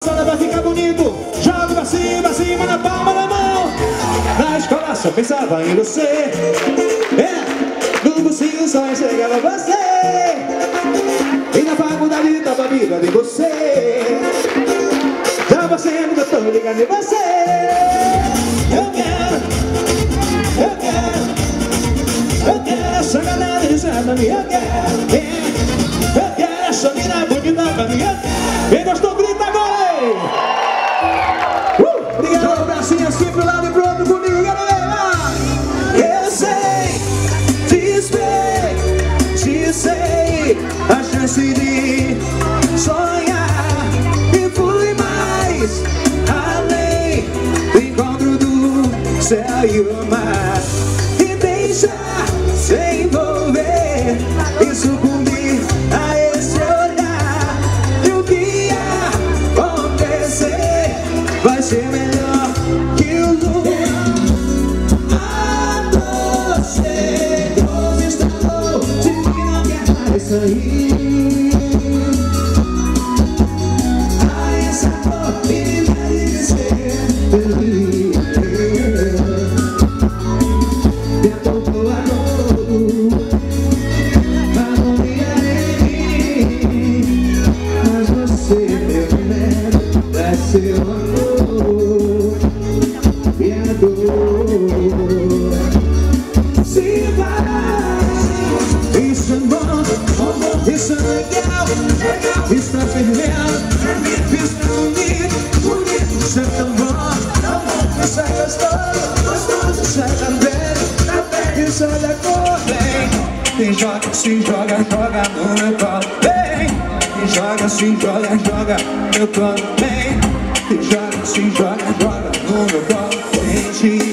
Vai ficar bonito, joga pra cima, na palma da mão. Na escola só pensava em você, no cursinho só enxergava você, e na faculdade tava viva de você. Já fazendo que eu tô ligando em você. Eu quero essa galera dizendo pra mim. Eu quero essa mina bonita pra mim. Quem gostou grita agora aí. Obrigado. Joga o bracinho assim pro lado e pro outro comigo, galera. Eu sei, te sei, a chance de sonhar e fui mais além do encontro do céu e o mar, e deixar se envolver e sucumbir a esse olhar. E o que acontecer vai ser melhor que o luar. A você instalou de que não quer mais sair. A essa dor me impede de ser feliz. Tentou pro amor, mas não via em mim. Mas você, meu remédio, é seu amor e a dor. Se vai, isso é bom, isso é legal, isso é fervendo, isso é bonito, isso é tão bom, isso é gostoso, isso é também, isso é da cor. Vem, se joga no meu colo. Vem, se joga no meu colo. Vem, se joga no meu colo. Vem,